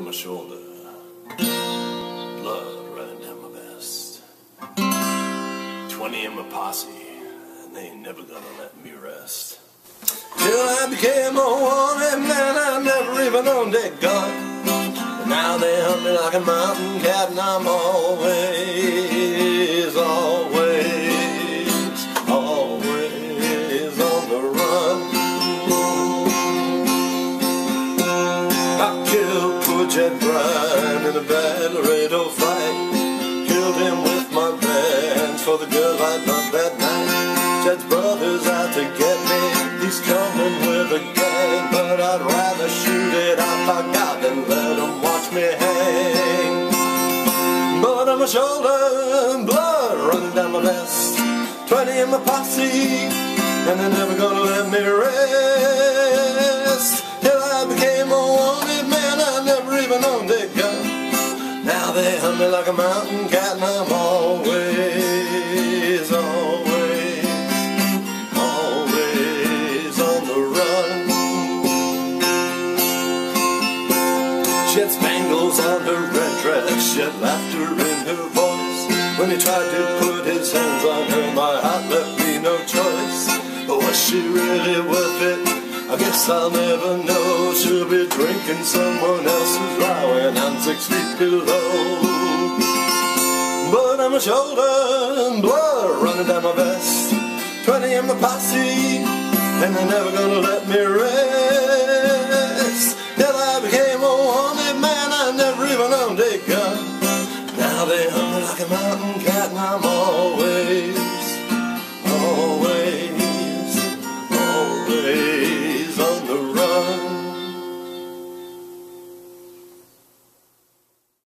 my shoulder, blood running down my vest. 20 in my posse, and they ain't never gonna let me rest. Till I became a wanted man, I never even owned a gun. But now they hunt me like a mountain cat, and I'm always on the run. I killed poor Jed Bryan in a bad Laredo fight. Killed him with my bands for the girl I loved that night. Jed's brother's out to get me, he's coming with a gang. But I'd rather shoot it out like God than let him watch me hang. Blood on my shoulder, blood running down my vest. 20 in my posse, and they're never gonna let me rest. Till I became a wanted man, I never even owned a gun. Now they hunt me like a mountain cat, and I'm always on the run. Shed spangles on her red dress, shed laughter in her voice. When he tried to put his hands on her, my heart left me no choice. But was she really worth it? I guess I'll never know. She'll be drinking someone else's rye when I'm 6 feet below. Blood on my shoulder, blood running down my vest. 20 in my posse, and they're never gonna let me rest.